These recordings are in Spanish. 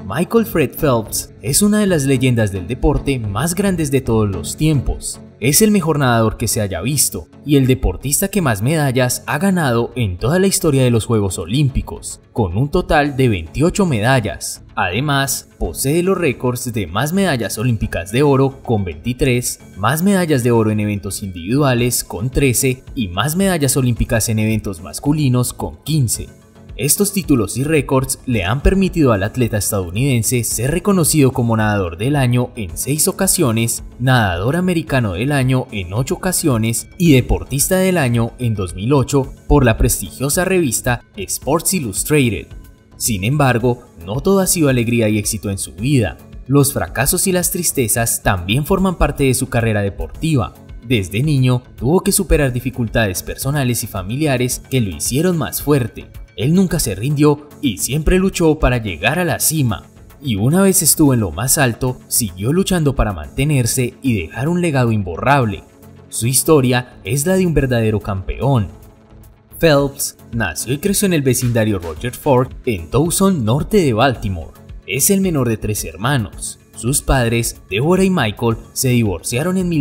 Michael Fred Phelps es una de las leyendas del deporte más grandes de todos los tiempos. Es el mejor nadador que se haya visto y el deportista que más medallas ha ganado en toda la historia de los Juegos Olímpicos, con un total de 28 medallas. Además, posee los récords de más medallas olímpicas de oro con 23, más medallas de oro en eventos individuales con 13 y más medallas olímpicas en eventos masculinos con 15. Estos títulos y récords le han permitido al atleta estadounidense ser reconocido como nadador del año en 6 ocasiones, nadador americano del año en 8 ocasiones y deportista del año en 2008 por la prestigiosa revista Sports Illustrated. Sin embargo, no todo ha sido alegría y éxito en su vida. Los fracasos y las tristezas también forman parte de su carrera deportiva. Desde niño, tuvo que superar dificultades personales y familiares que lo hicieron más fuerte. Él nunca se rindió y siempre luchó para llegar a la cima. Y una vez estuvo en lo más alto, siguió luchando para mantenerse y dejar un legado imborrable. Su historia es la de un verdadero campeón. Phelps nació y creció en el vecindario Roger Ford en Towson, norte de Baltimore. Es el menor de 3 hermanos. Sus padres, Deborah y Michael, se divorciaron en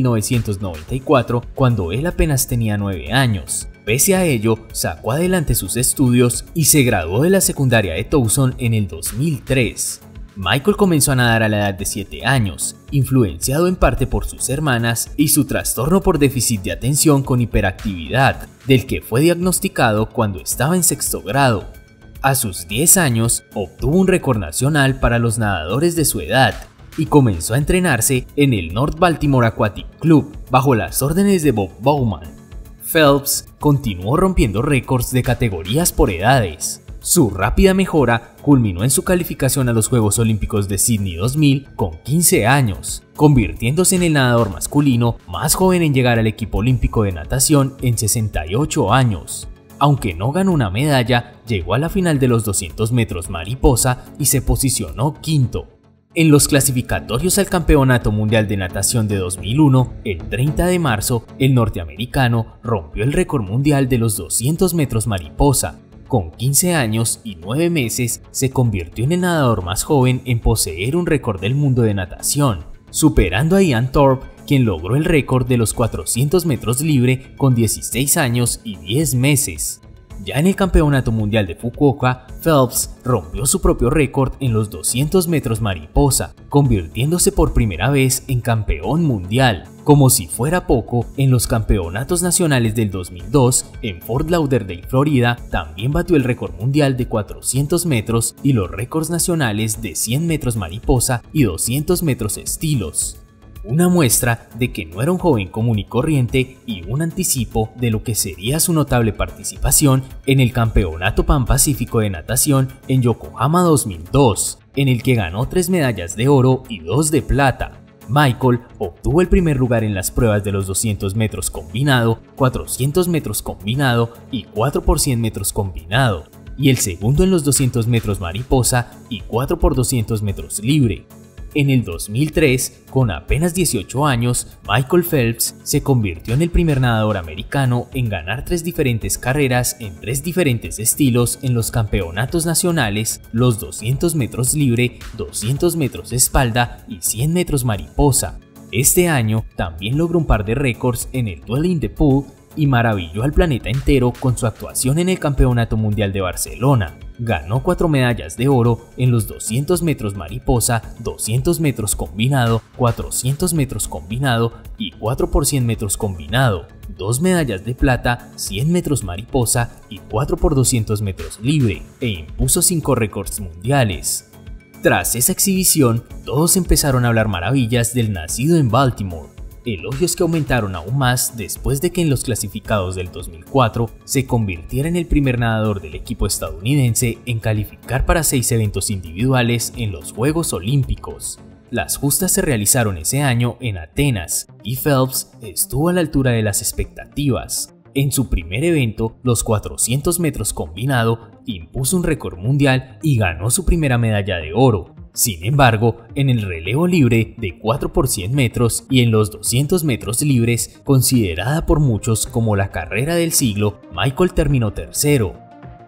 1994 cuando él apenas tenía 9 años. Pese a ello, sacó adelante sus estudios y se graduó de la secundaria de Towson en el 2003. Michael comenzó a nadar a la edad de 7 años, influenciado en parte por sus hermanas y su trastorno por déficit de atención con hiperactividad, del que fue diagnosticado cuando estaba en 6º grado. A sus 10 años, obtuvo un récord nacional para los nadadores de su edad y comenzó a entrenarse en el North Baltimore Aquatic Club, bajo las órdenes de Bob Bowman. Phelps continuó rompiendo récords de categorías por edades. Su rápida mejora culminó en su calificación a los Juegos Olímpicos de Sydney 2000 con 15 años, convirtiéndose en el nadador masculino más joven en llegar al equipo olímpico de natación en 68 años. Aunque no ganó una medalla, llegó a la final de los 200 metros mariposa y se posicionó quinto. En los clasificatorios al Campeonato Mundial de Natación de 2001, el 30 de marzo, el norteamericano rompió el récord mundial de los 200 metros mariposa. Con 15 años y 9 meses, se convirtió en el nadador más joven en poseer un récord del mundo de natación, superando a Ian Thorpe, quien logró el récord de los 400 metros libre con 16 años y 10 meses. Ya en el Campeonato Mundial de Fukuoka, Phelps rompió su propio récord en los 200 metros mariposa, convirtiéndose por primera vez en campeón mundial. Como si fuera poco, en los campeonatos nacionales del 2002, en Fort Lauderdale, Florida, también batió el récord mundial de 400 metros y los récords nacionales de 100 metros mariposa y 200 metros estilos. Una muestra de que no era un joven común y corriente y un anticipo de lo que sería su notable participación en el Campeonato Pan-Pacífico de Natación en Yokohama 2002, en el que ganó 3 medallas de oro y 2 de plata. Michael obtuvo el primer lugar en las pruebas de los 200 metros combinado, 400 metros combinado y 4 por 100 metros combinado, y el segundo en los 200 metros mariposa y 4 por 200 metros libre. En el 2003, con apenas 18 años, Michael Phelps se convirtió en el primer nadador americano en ganar 3 diferentes carreras en 3 diferentes estilos en los campeonatos nacionales, los 200 metros libre, 200 metros espalda y 100 metros mariposa. Este año también logró un par de récords en el Duel in the Pool y maravilló al planeta entero con su actuación en el Campeonato Mundial de Barcelona. Ganó 4 medallas de oro en los 200 metros mariposa, 200 metros combinado, 400 metros combinado y 4 por 100 metros combinado, 2 medallas de plata, 100 metros mariposa y 4 por 200 metros libre, e impuso 5 récords mundiales. Tras esa exhibición, todos empezaron a hablar maravillas del nacido en Baltimore. Elogios que aumentaron aún más después de que en los clasificados del 2004 se convirtiera en el primer nadador del equipo estadounidense en calificar para 6 eventos individuales en los Juegos Olímpicos. Las justas se realizaron ese año en Atenas y Phelps estuvo a la altura de las expectativas. En su primer evento, los 400 metros combinado, impuso un récord mundial y ganó su primera medalla de oro. Sin embargo, en el relevo libre de 4 por 100 metros y en los 200 metros libres, considerada por muchos como la carrera del siglo, Michael terminó tercero.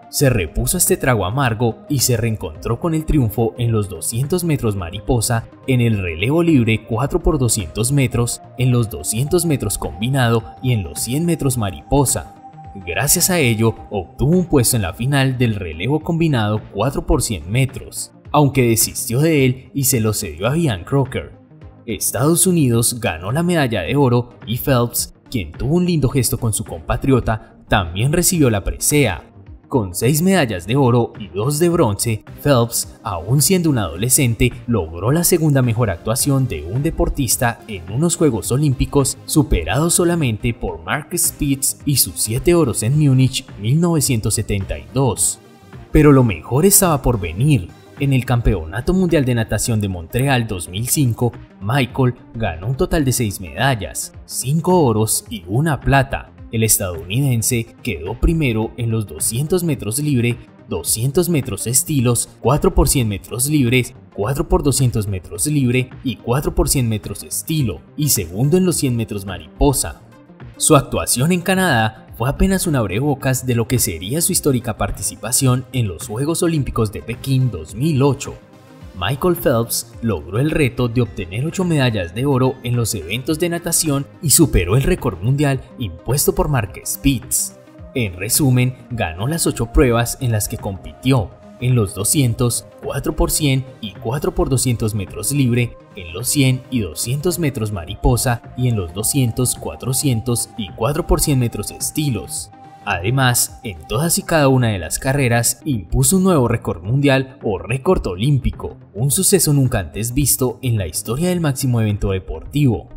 Se repuso a este trago amargo y se reencontró con el triunfo en los 200 metros mariposa, en el relevo libre 4x200 metros, en los 200 metros combinado y en los 100 metros mariposa. Gracias a ello, obtuvo un puesto en la final del relevo combinado 4x100 metros, aunque desistió de él y se lo cedió a Ian Crocker. Estados Unidos ganó la medalla de oro y Phelps, quien tuvo un lindo gesto con su compatriota, también recibió la presea. Con 6 medallas de oro y 2 de bronce, Phelps, aún siendo un adolescente, logró la segunda mejor actuación de un deportista en unos Juegos Olímpicos, superado solamente por Mark Spitz y sus 7 oros en Múnich 1972. Pero lo mejor estaba por venir. En el Campeonato Mundial de Natación de Montreal 2005, Michael ganó un total de 6 medallas, 5 oros y 1 plata. El estadounidense quedó primero en los 200 metros libre, 200 metros estilos, 4x100 metros libres, 4x200 metros libre y 4x100 metros estilo, y segundo en los 100 metros mariposa. Su actuación en Canadá fue apenas un abrebocas de lo que sería su histórica participación en los Juegos Olímpicos de Pekín 2008. Michael Phelps logró el reto de obtener 8 medallas de oro en los eventos de natación y superó el récord mundial impuesto por Mark Spitz. En resumen, ganó las 8 pruebas en las que compitió, en los 200, 4x100 y 4x200 metros libre, en los 100 y 200 metros mariposa y en los 200, 400 y 4x100 metros estilos. Además, en todas y cada una de las carreras impuso un nuevo récord mundial o récord olímpico, un suceso nunca antes visto en la historia del máximo evento deportivo.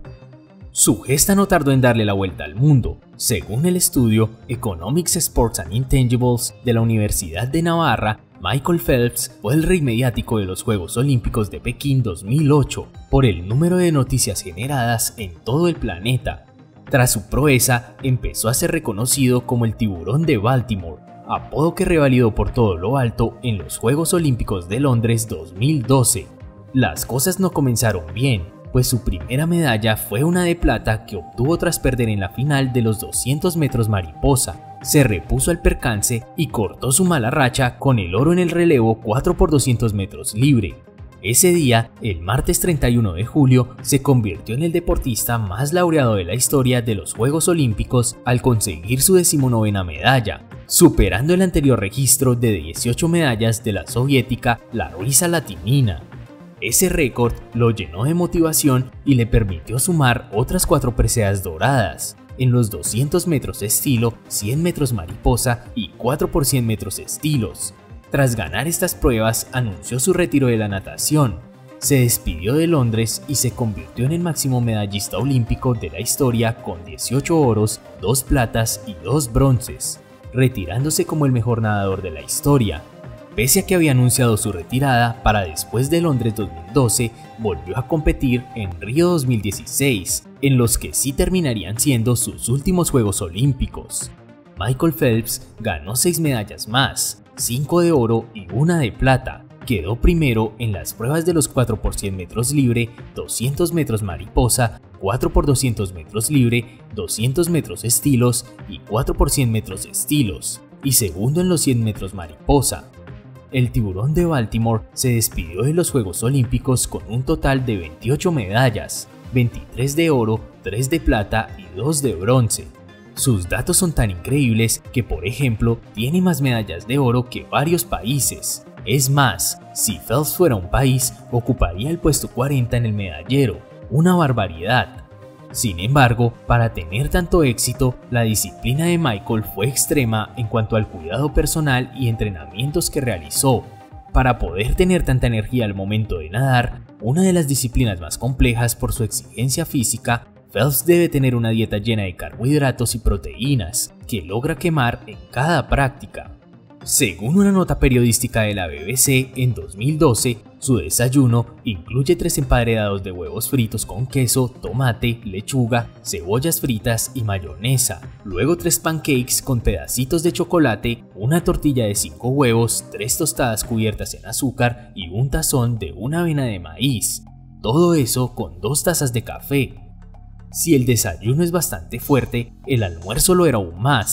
Su gesta no tardó en darle la vuelta al mundo. Según el estudio Economics, Sports and Intangibles de la Universidad de Navarra, Michael Phelps fue el rey mediático de los Juegos Olímpicos de Pekín 2008 por el número de noticias generadas en todo el planeta. Tras su proeza, empezó a ser reconocido como el tiburón de Baltimore, apodo que revalidó por todo lo alto en los Juegos Olímpicos de Londres 2012. Las cosas no comenzaron bien, pues su primera medalla fue una de plata que obtuvo tras perder en la final de los 200 metros mariposa. Se repuso al percance y cortó su mala racha con el oro en el relevo 4x200 metros libre. Ese día, el martes 31 de julio, se convirtió en el deportista más laureado de la historia de los Juegos Olímpicos al conseguir su 19ª medalla, superando el anterior registro de 18 medallas de la soviética Larisa Latinina. Ese récord lo llenó de motivación y le permitió sumar otras 4 preseas doradas, en los 200 metros estilo, 100 metros mariposa y 4x100 metros estilos. Tras ganar estas pruebas, anunció su retiro de la natación. Se despidió de Londres y se convirtió en el máximo medallista olímpico de la historia con 18 oros, 2 platas y 2 bronces, retirándose como el mejor nadador de la historia. Pese a que había anunciado su retirada para después de Londres 2012, volvió a competir en Río 2016, en los que sí terminarían siendo sus últimos Juegos Olímpicos. Michael Phelps ganó 6 medallas más, 5 de oro y 1 de plata. Quedó primero en las pruebas de los 4x100 metros libre, 200 metros mariposa, 4x200 metros libre, 200 metros estilos y 4x100 metros estilos, y segundo en los 100 metros mariposa. El tiburón de Baltimore se despidió de los Juegos Olímpicos con un total de 28 medallas, 23 de oro, 3 de plata y 2 de bronce. Sus datos son tan increíbles que, por ejemplo, tiene más medallas de oro que varios países. Es más, si Phelps fuera un país, ocuparía el puesto 40 en el medallero, una barbaridad. Sin embargo, para tener tanto éxito, la disciplina de Michael fue extrema en cuanto al cuidado personal y entrenamientos que realizó. Para poder tener tanta energía al momento de nadar, una de las disciplinas más complejas por su exigencia física, Phelps debe tener una dieta llena de carbohidratos y proteínas, que logra quemar en cada práctica. Según una nota periodística de la BBC en 2012, su desayuno incluye 3 emparedados de huevos fritos con queso, tomate, lechuga, cebollas fritas y mayonesa, luego 3 pancakes con pedacitos de chocolate, una tortilla de 5 huevos, 3 tostadas cubiertas en azúcar y un tazón de una avena de maíz. Todo eso con 2 tazas de café. Si el desayuno es bastante fuerte, el almuerzo lo era aún más.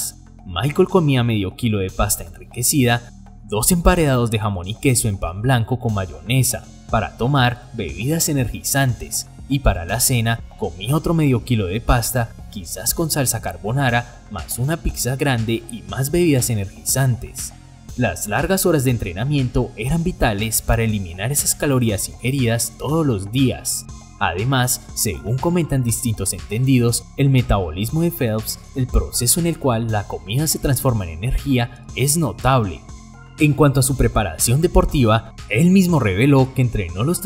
Michael comía medio kilo de pasta enriquecida, 2 emparedados de jamón y queso en pan blanco con mayonesa, para tomar bebidas energizantes, y para la cena comía otro medio kilo de pasta, quizás con salsa carbonara, más una pizza grande y más bebidas energizantes. Las largas horas de entrenamiento eran vitales para eliminar esas calorías ingeridas todos los días. Además, según comentan distintos entendidos, el metabolismo de Phelps, el proceso en el cual la comida se transforma en energía, es notable. En cuanto a su preparación deportiva, él mismo reveló que entrenó los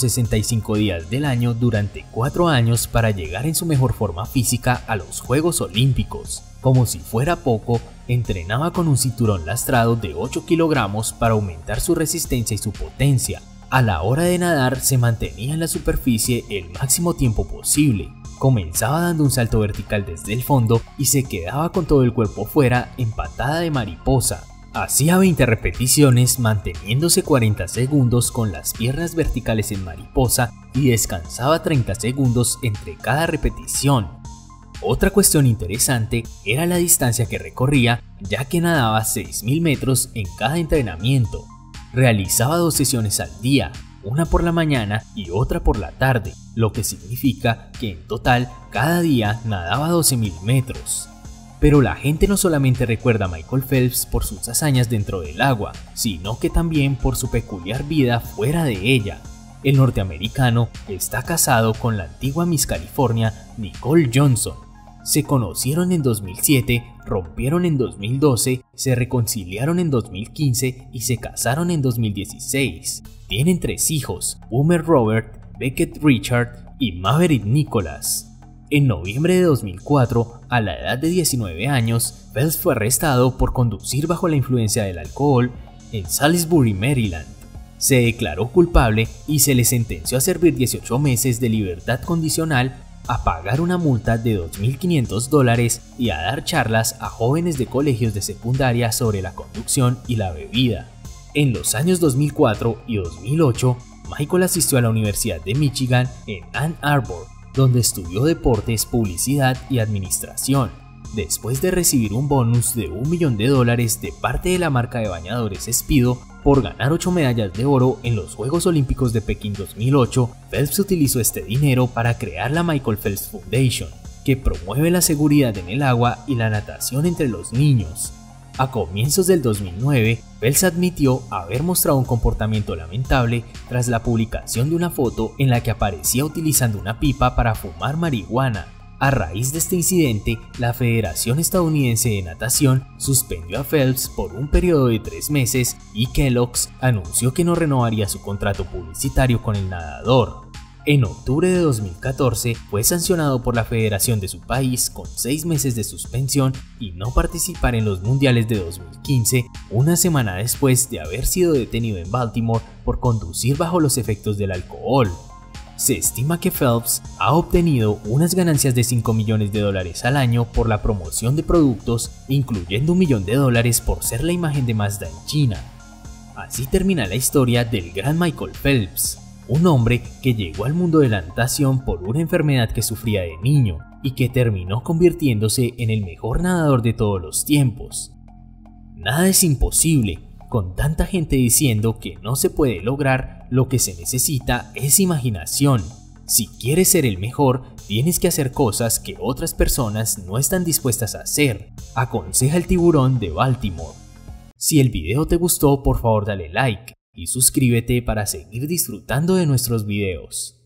365 días del año durante 4 años para llegar en su mejor forma física a los Juegos Olímpicos. Como si fuera poco, entrenaba con un cinturón lastrado de 8 kilogramos para aumentar su resistencia y su potencia. A la hora de nadar se mantenía en la superficie el máximo tiempo posible. Comenzaba dando un salto vertical desde el fondo y se quedaba con todo el cuerpo fuera en patada de mariposa. Hacía 20 repeticiones manteniéndose 40 segundos con las piernas verticales en mariposa y descansaba 30 segundos entre cada repetición. Otra cuestión interesante era la distancia que recorría, ya que nadaba 6.000 metros en cada entrenamiento. Realizaba 2 sesiones al día, una por la mañana y otra por la tarde, lo que significa que en total cada día nadaba 12.000 metros. Pero la gente no solamente recuerda a Michael Phelps por sus hazañas dentro del agua, sino que también por su peculiar vida fuera de ella. El norteamericano está casado con la antigua Miss California Nicole Johnson. Se conocieron en 2007, rompieron en 2012, se reconciliaron en 2015 y se casaron en 2016. Tienen 3 hijos, Boomer Robert, Beckett Richard y Maverick Nicholas. En noviembre de 2004, a la edad de 19 años, Phelps fue arrestado por conducir bajo la influencia del alcohol en Salisbury, Maryland. Se declaró culpable y se le sentenció a servir 18 meses de libertad condicional, a pagar una multa de $2.500 y a dar charlas a jóvenes de colegios de secundaria sobre la conducción y la bebida. En los años 2004 y 2008, Michael asistió a la Universidad de Michigan en Ann Arbor, donde estudió deportes, publicidad y administración. Después de recibir un bonus de $1 millón de parte de la marca de bañadores Speedo por ganar 8 medallas de oro en los Juegos Olímpicos de Pekín 2008, Phelps utilizó este dinero para crear la Michael Phelps Foundation, que promueve la seguridad en el agua y la natación entre los niños. A comienzos del 2009, Phelps admitió haber mostrado un comportamiento lamentable tras la publicación de una foto en la que aparecía utilizando una pipa para fumar marihuana. A raíz de este incidente, la Federación Estadounidense de Natación suspendió a Phelps por un periodo de 3 meses y Kellogg's anunció que no renovaría su contrato publicitario con el nadador. En octubre de 2014 fue sancionado por la federación de su país con 6 meses de suspensión y no participar en los mundiales de 2015, una semana después de haber sido detenido en Baltimore por conducir bajo los efectos del alcohol. Se estima que Phelps ha obtenido unas ganancias de $5 millones al año por la promoción de productos, incluyendo $1 millón por ser la imagen de Mazda en China. Así termina la historia del gran Michael Phelps, un hombre que llegó al mundo de la natación por una enfermedad que sufría de niño y que terminó convirtiéndose en el mejor nadador de todos los tiempos. Nada es imposible, con tanta gente diciendo que no se puede lograr. Lo que se necesita es imaginación. Si quieres ser el mejor, tienes que hacer cosas que otras personas no están dispuestas a hacer, aconseja el tiburón de Baltimore. Si el video te gustó, por favor dale like y suscríbete para seguir disfrutando de nuestros videos.